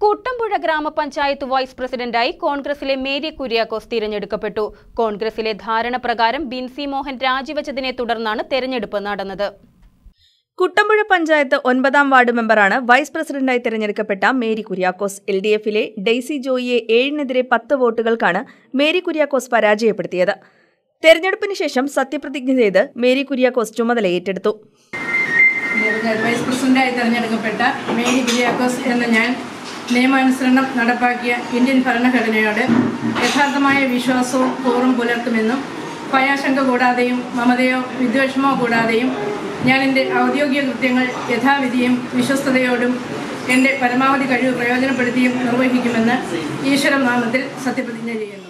കുട്ടമ്പുഴ ഗ്രാമപഞ്ചായത്ത് വൈസ് പ്രസിഡന്റായി കോൺഗ്രസിലെ മേരി കുര്യാക്കോസ് തിരഞ്ഞെടുക്കപ്പെട്ടു. കോൺഗ്രസിലെ ധാരണ പ്രകാരം ബിൻസി മോഹൻ രാജിവെച്ചതിനെ തുടർന്നാണ് തെരഞ്ഞെടുപ്പ് നടന്നത്. കുട്ടമ്പുഴ പഞ്ചായത്ത് 9ാം വാർഡ് മെമ്പറാണ് വൈസ് പ്രസിഡന്റായി തെരഞ്ഞെടുക്കപ്പെട്ട മേരി കുര്യാക്കോസ്. LDFിലെ ഡെയ്സി ജോയിയെ 7-നെതിരെ 10 വോട്ടുകൾക്കാണ് മേരി കുര്യാക്കോസ് പരാജയപ്പെടുത്തിയത്. തെരഞ്ഞെടുപ്പിന് ശേഷം സത്യപ്രതിജ്ഞ ചെയ്ത് മേരി കുര്യാക്കോസ് ചുമതല ഏറ്റെടുത്തു. വൈസ് പ്രസിഡന്റായി തെരഞ്ഞെടുക്കപ്പെട്ട മേരി കുര്യാക്കോസ് എന്ന ഞാൻ നിയമാനുസരണം നടപ്പാക്കിയ ഇന്ത്യൻ ഭരണഘടനയോട് യഥാർത്ഥമായ വിശ്വാസവും കൂറും പുലർത്തുമെന്നും ഭയാശങ്ക കൂടാതെയും മമതയോ വിദ്വേഷമോ കൂടാതെയും ഞാൻ എൻ്റെ ഔദ്യോഗിക കൃത്യങ്ങൾ യഥാവിധിയും വിശ്വസ്തയോടും എൻ്റെ പരമാവധി കഴിവ് പ്രയോജനപ്പെടുത്തിയും നിർവഹിക്കുമെന്ന് ഈശ്വര നാമത്തിൽ സത്യപ്രതിജ്ഞ ചെയ്യുന്നു.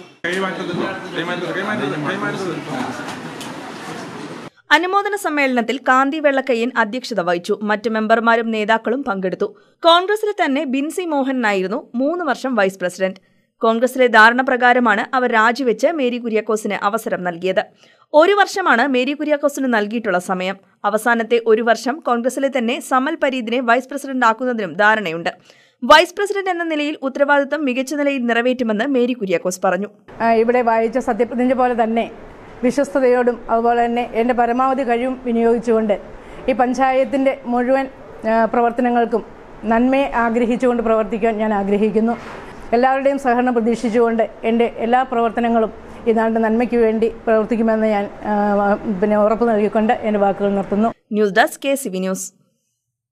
അനുമോദന സമ്മേളനത്തിൽ കാന്തി വെള്ളക്കയ്യൻ അധ്യക്ഷത വഹിച്ചു. മറ്റ് മെമ്പർമാരും നേതാക്കളും പങ്കെടുത്തു. കോൺഗ്രസിലെ തന്നെ ബിൻസി മോഹനായിരുന്നു 3 വർഷം വൈസ് പ്രസിഡന്റ്. കോൺഗ്രസിലെ ധാരണ പ്രകാരമാണ് അവർ രാജിവെച്ച് മേരി കുര്യാക്കോസിന് അവസരം നൽകിയത്. 1 വർഷമാണ് മേരി കുര്യാക്കോസിന് നൽകിയിട്ടുള്ള സമയം. അവസാനത്തെ 1 വർഷം കോൺഗ്രസിലെ തന്നെ സമൽ പരീദിനെ വൈസ് പ്രസിഡന്റ് ആക്കുന്നതിനും ധാരണയുണ്ട്. വൈസ് പ്രസിഡന്റ് എന്ന നിലയിൽ ഉത്തരവാദിത്തം മികച്ച നിലയിൽ നിറവേറ്റുമെന്ന് മേരി കുര്യാക്കോസ് പറഞ്ഞു. ഇവിടെ വായിച്ച സത്യപ്രതിജ്ഞ പോലെ തന്നെ വിശ്വസ്തയോടും അതുപോലെ തന്നെ എൻ്റെ പരമാവധി കഴിവും വിനിയോഗിച്ചുകൊണ്ട് ഈ പഞ്ചായത്തിൻ്റെ മുഴുവൻ പ്രവർത്തനങ്ങൾക്കും നന്മയെ ആഗ്രഹിച്ചുകൊണ്ട് പ്രവർത്തിക്കാൻ ഞാൻ ആഗ്രഹിക്കുന്നു. എല്ലാവരുടെയും സഹകരണം പ്രതീക്ഷിച്ചുകൊണ്ട് എൻ്റെ എല്ലാ പ്രവർത്തനങ്ങളും ഈ നാടിൻ്റെ നന്മയ്ക്ക് വേണ്ടി പ്രവർത്തിക്കുമെന്ന് ഞാൻ ഉറപ്പ് നൽകിക്കൊണ്ട് എൻ്റെ വാക്കുകൾ നിർത്തുന്നു. News desk KCV news.